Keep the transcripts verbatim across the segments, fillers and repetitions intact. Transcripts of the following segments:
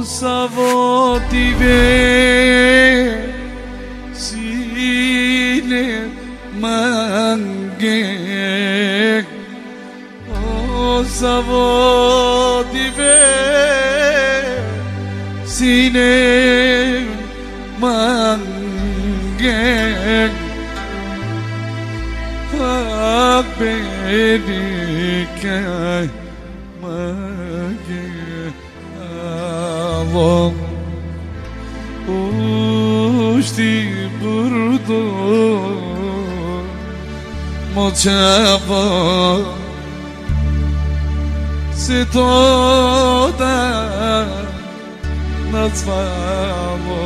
Savotive sine mange O Savotive sine mange Haberike mange Alon ushti burdo mochavo se toda nazvalo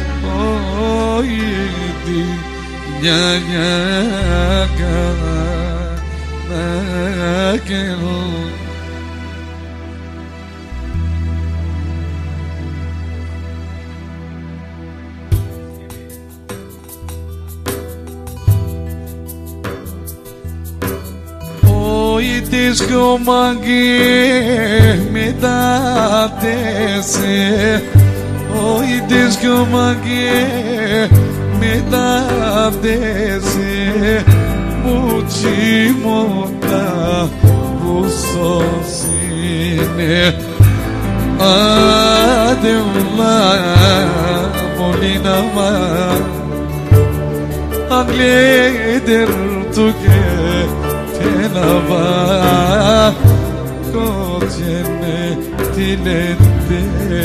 oidi nyanyaga nakelo Disco mangue me dá descer Oi disco mangue me dá descer Multimota o sozinho Adeula molina ma Angleder tu que Tenava Kocene Tilette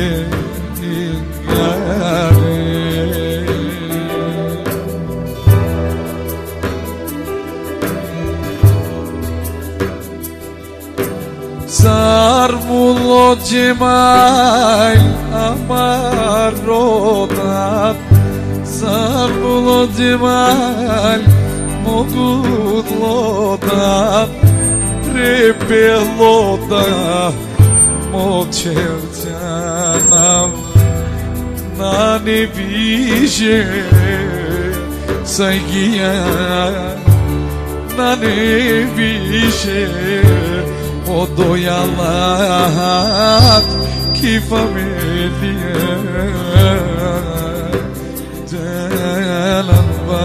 Ingare Sarmulo Cemal Amarodat Sarmulo Cemal Mogudloda, Rebeloda, Mocherjanam, na nevije, Saigia, na nevije, Odoyalat, que família, Delamba.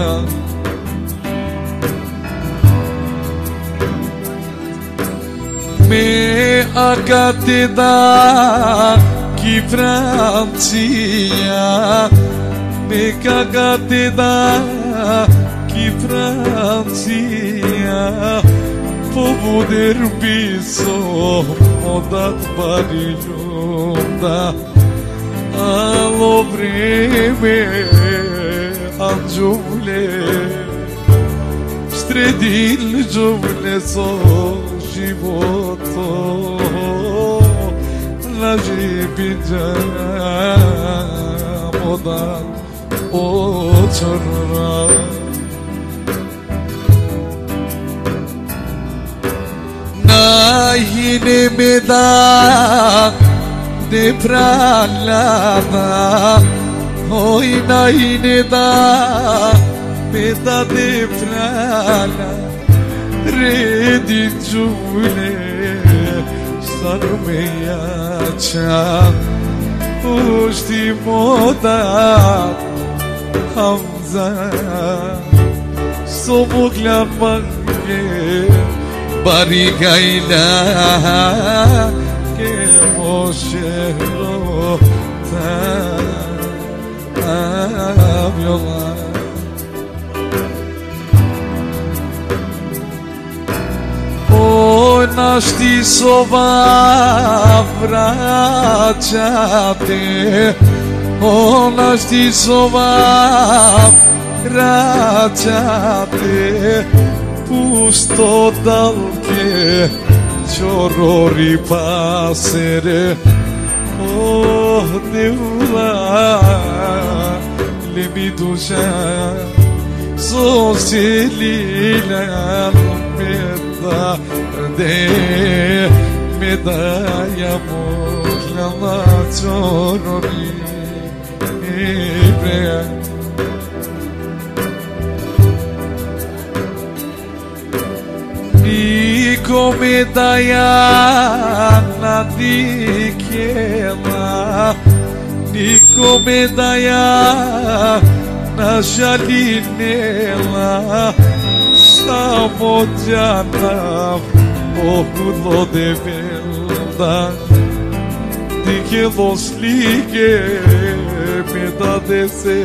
Me agatida que Francia Me agatida que Francia Povo derbiso modat barilhonda Alovreme anjule Stredil jule so Životo na žibidža moda očara Nahine me da de pralada Oi nahine da me da de pralada Redi giule sarmeyacha Ushti moda Hamza Sobukla mange Barigayla Ke moshero Tabyola Našti sova vraćate O našti sova vraćate Pusto dalke Čorori pasere Oh devla Li mi duša Soselila Meda De medalha moklama çorori ibre Niko me dayana dikela Niko me dayana jalinela Samo djanam ohulo de velda Dikelo slike me da dese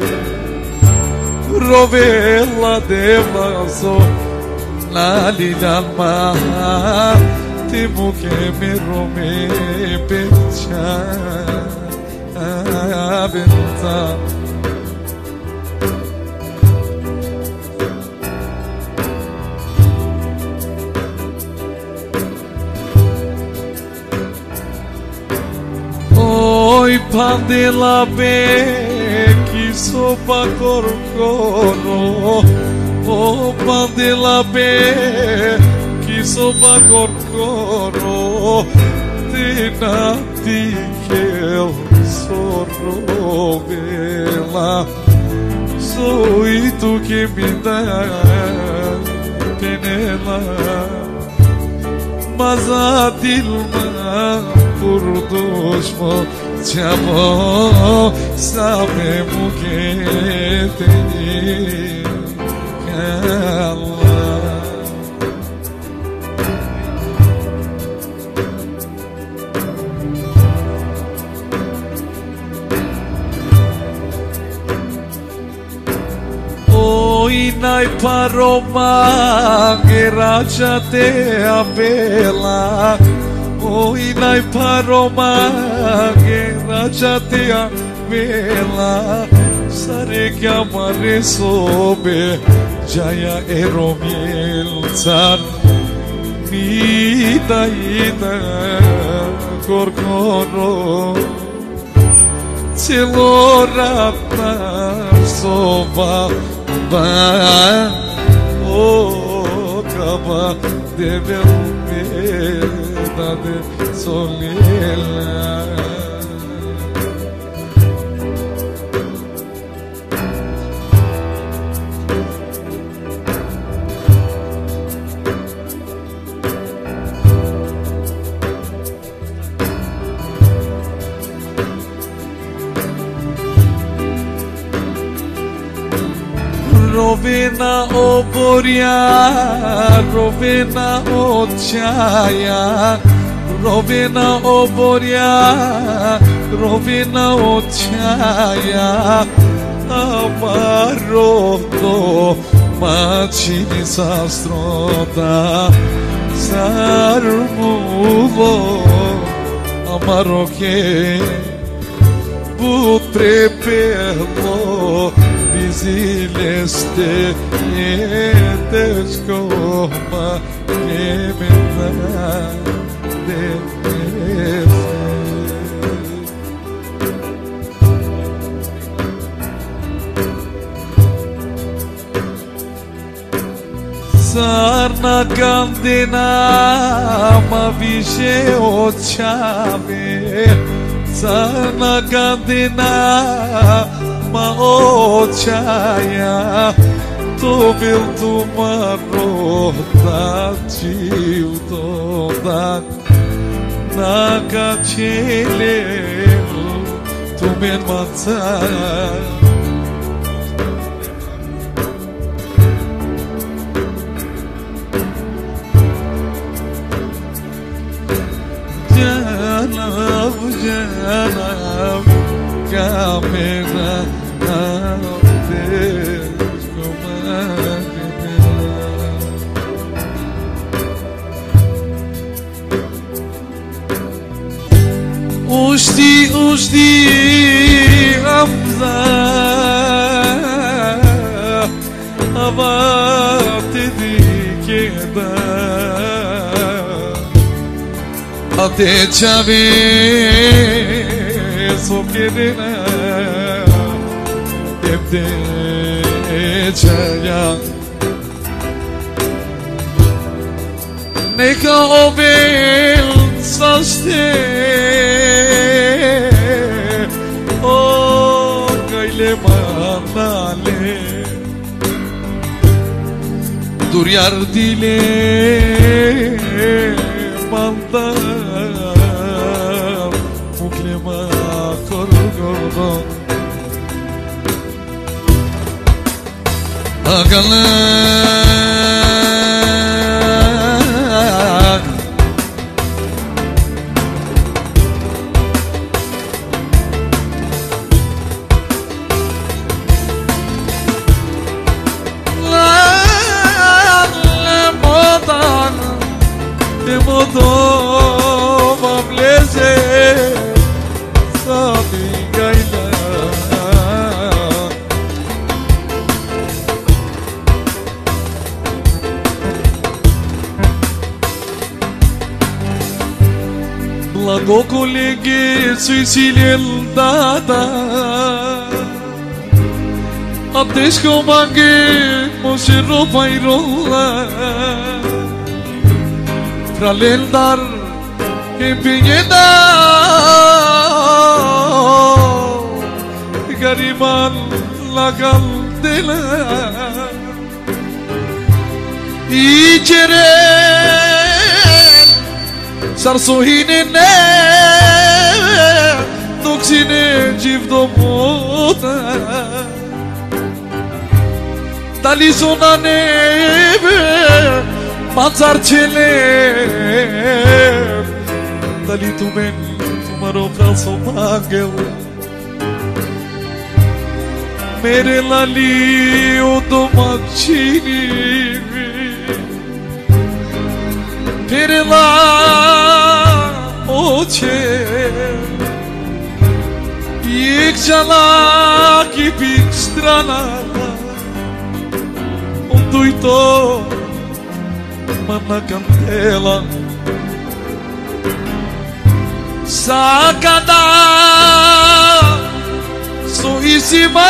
Rovela de vaso La lidalma Timu che mi rome pecha Benta Oi pandela be Chi sopa corcoro O pandela be Chi sopa corcoro Tina tikel sorro vela Soi tu que me dá penela Mas a dilma por dos te amo Sabemos que tem Oi nai paroma Geraja te apela Oi nai paroma Geraja te apela Sare que amare sobe Jaya eromil tsar Mida ida korkoro Celorata soba ba O kaba devil me da de solila Rovena o boria, rovena o chaya, rovena o boria, rovena o chaya, amaroto, machini sastroda, sarmuvo, amaroke, but prepelo. Zileste yetes koma yemena de Sarna gandena ma vishe ochave Sarna gandena ma ochaya to bil tu marota tiu toda na kachele tu men matsa janab janab kamera Ushti, ushti, Hamza Avate dikeda Ate chave sokerena Evde chaya Neka ovel saste Oh, gaile manale Duryar dile to mam leze sa mi gajla Blago kolege sui silel data Ateş komange moshe ropa irola Tralendar que piñeda Gariman la candela Y cheren Sarsohine ne Toksine civdo mota Dali zona neve Manzar çele Dali tu men Tumaro brazo mangel Mere lali o domacini Pere la oce Iek jala ki big strana Unduito Mana candela Sacada Soisima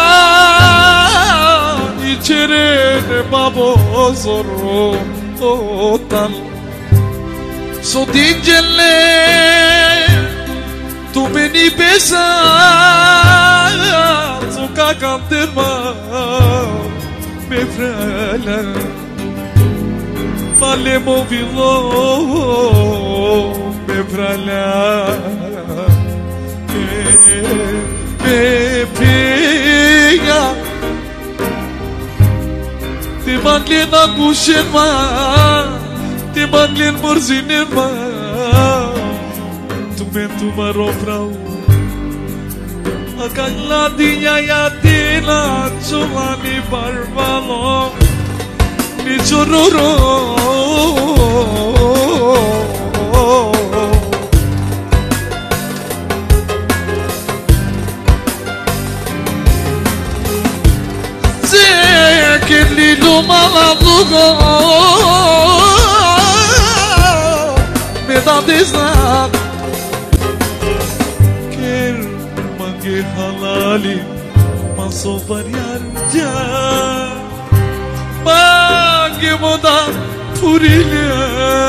I cerene babosoro Total So dingele Tu beni pesa So kakanterma Me frala Fale movilo Me frala Me pega Te manglin angushen ma Te manglin morzinin ma Tu men tu maro frau Akala dinya ya tina Chumani barbalo Ni chororo Zekin lilu malalugo Me da dizan Ker mange halali Maso variarca Mange moda purilya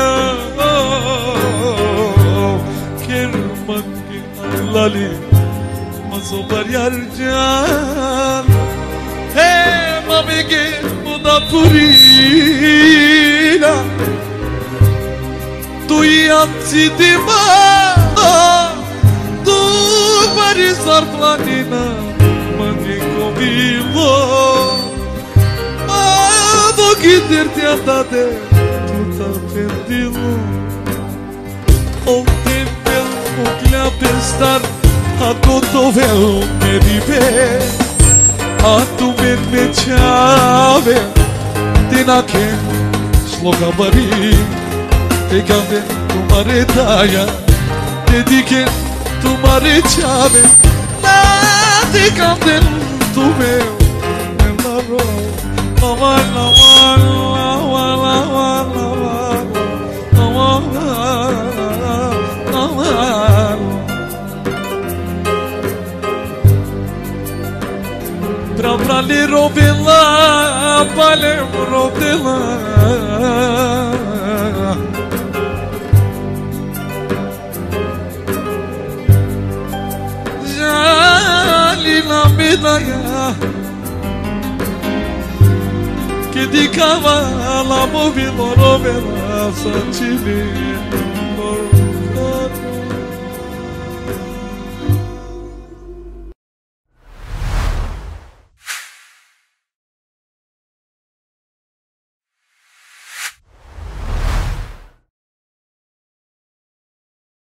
Ker mange halali Maso variarca Hey mamige moda purilya Tu ianzi di ma Tu parisar planina Mange comilo Vou quitar-te a dade Tu tá perdido Ontem pelo que a pensar A cotovel me viver A tu me me chave Tina que Shloka bari Te cande tu mare taya Te dique tu mare chave Na te cande tu meu Me maro Lawan, lawan, lawan, lawan, lawan, lawan, lawan. Pra pra li robila, palem robila. Jali na medalha. Que di cava la movilo rovela santile